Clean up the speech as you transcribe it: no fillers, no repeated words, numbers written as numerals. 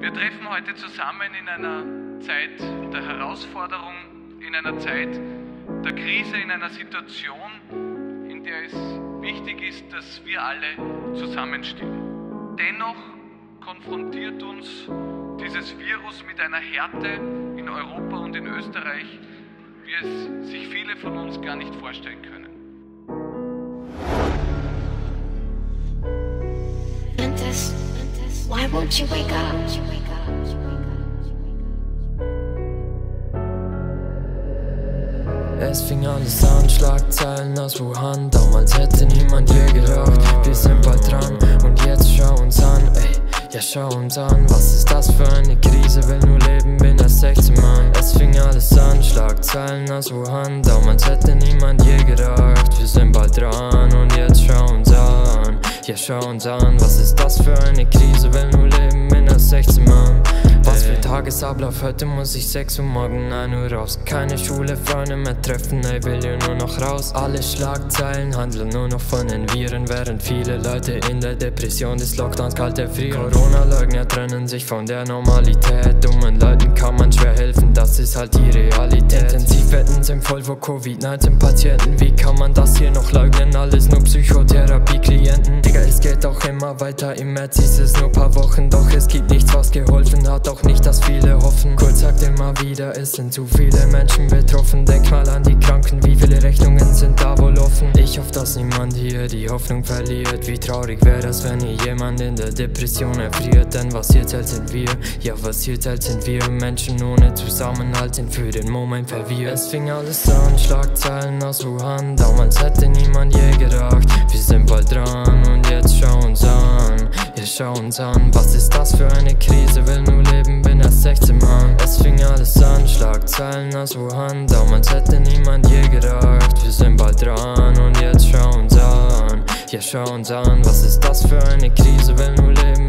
Wir treffen heute zusammen in einer Zeit der Herausforderung, in einer Zeit der Krise, in einer Situation, in der es wichtig ist, dass wir alle zusammenstehen. Dennoch konfrontiert uns dieses Virus mit einer Härte in Europa und in Österreich, wie es sich viele von uns gar nicht vorstellen können. Why won't you wake up? Es fing alles an, Schlagzeilen aus Wuhan. Damals hätte niemand je gedacht, wir sind bald dran. Und jetzt schau uns an, ey, ja schau uns an. Was ist das für eine Krise, will nur leben, bin erst 16 Mann. Es fing alles an, Schlagzeilen aus Wuhan. Damals hätte niemand je gedacht, wir sind bald dran. Und jetzt schau uns an, ja schau uns an. Was ist das für eine Krise, will nur leben, bin erst 16 Mann. Was für Tagesablauf, heute muss ich 6 Uhr, morgen 1 Uhr raus. Keine Schule, Freunde mehr treffen, ey, will hier nur noch raus. Alle Schlagzeilen handeln nur noch von den Viren, während viele Leute in der Depression des Lockdowns kalt erfrieren. Corona-Leugner trennen sich von der Normalität. Dummen Leuten kann man schwer helfen, das ist halt die Realität. Intensivbetten sind voll vor Covid-19-Patienten. Wie kann man das hier noch leugnen? Alles nur Psychotherapie-Klienten. Digga, es geht auch immer weiter. Im März hieß es nur paar Wochen, doch es gibt nichts, was geholfen hat. Auch nicht, dass viele hoffen. Kurz sagt immer wieder, es sind zu viele Menschen betroffen. Denk mal an die Kranken, wie viele Rechnungen sind da wohl offen. Ich hoffe, dass niemand hier die Hoffnung verliert. Wie traurig wäre das, wenn hier jemand in der Depression erfriert. Denn was hier zählt sind wir, ja was hier zählt sind wir. Menschen ohne Zusammenhalt sind für den Moment verwirrt. Es fing alles an, Schlagzeilen aus Wuhan. Damals hätte niemand je gedacht, wir sind bald dran. Und jetzt schau uns an, ja schau uns an. Was ist das für eine Krise, will nur leben, bin erst 16 Mann. Es fing alles an, Schlagzeilen aus Wuhan. Damals hätte niemand je gedacht, wir sind bald dran. Und jetzt schau uns an, ja schau uns an. Was ist das für eine Krise, will nur leben,